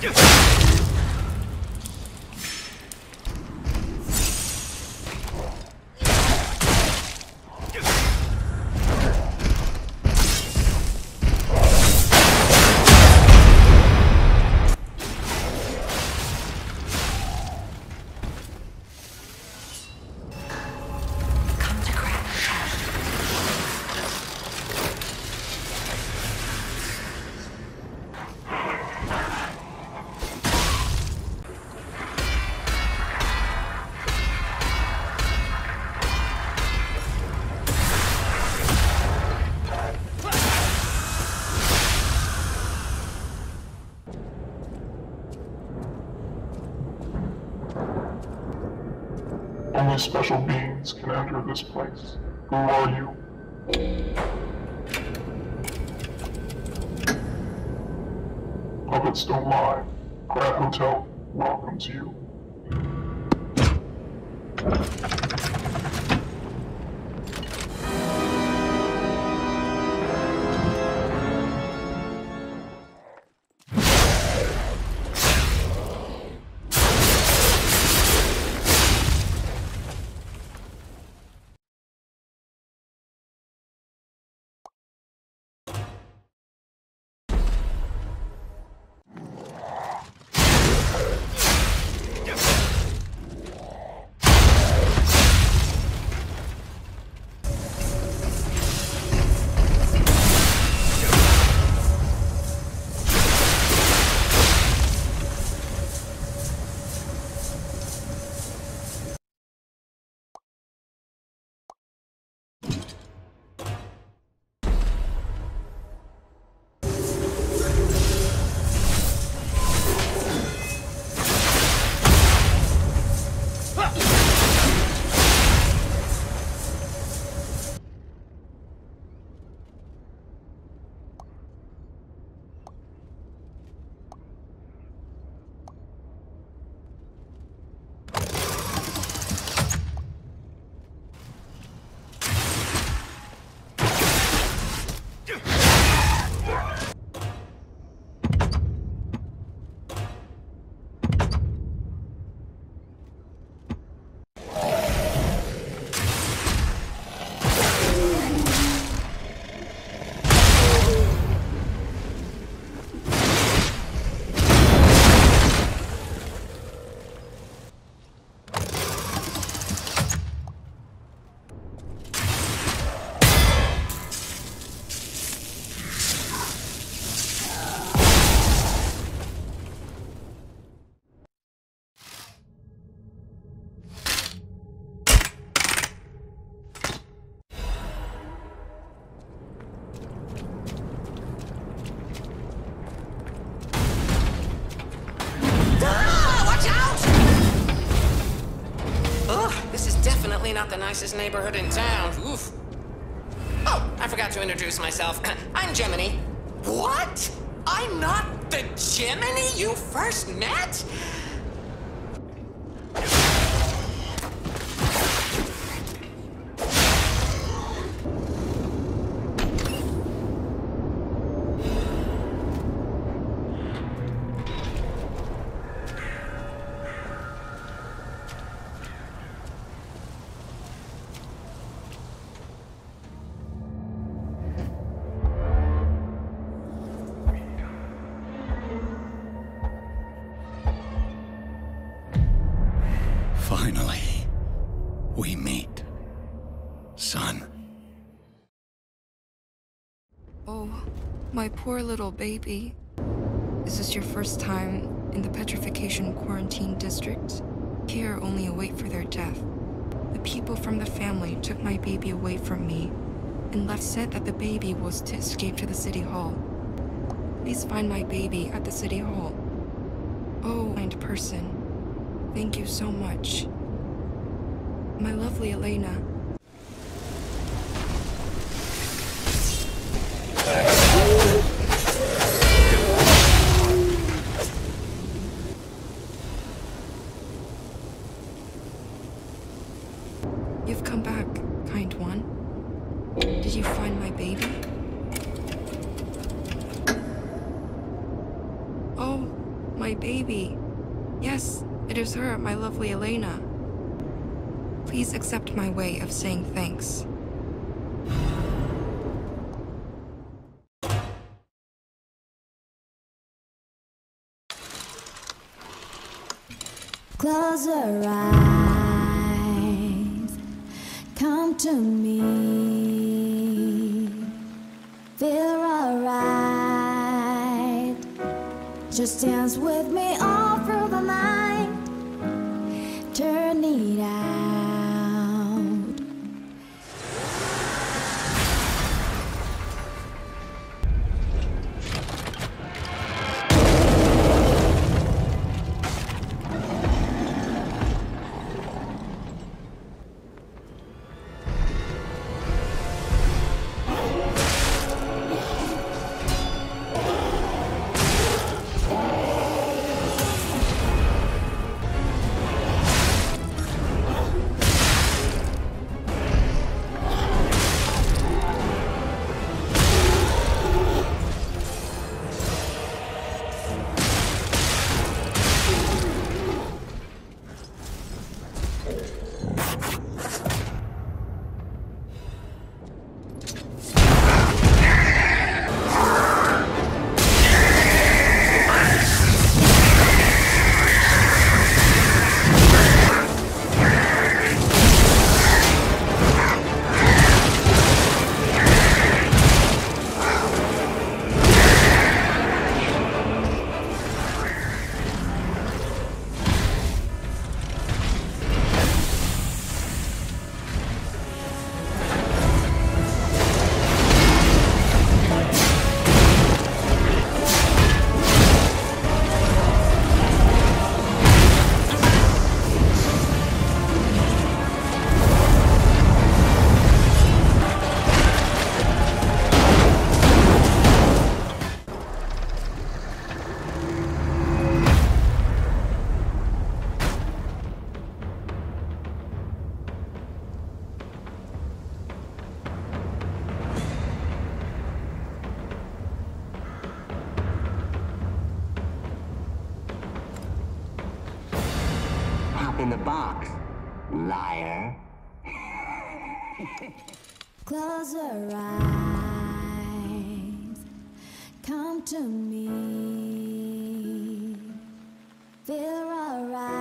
Only special beings can enter this place. Who are you? Puppets don't lie. Crab Hotel welcomes you. Not the nicest neighborhood in town. Oof. Oh, I forgot to introduce myself. I'm Gemini. What? I'm not the Gemini you first met? Finally, we meet. Son. Oh, my poor little baby. Is this your first time in the petrification quarantine district? Here only await for their death. The people from the family took my baby away from me and said that the baby was to escape to the city hall. Please find my baby at the city hall. Oh, kind person. Thank you so much. My lovely Elena. You've come back, kind one. Did you find my baby? Oh, My baby. Yes, it is her, my lovely Elena. Please accept my way of saying thanks. Close your eyes, come to me, feel alright. Just dance with me all through the night, turn it out. In the box, liar. Close your eyes, come to me, feel alright.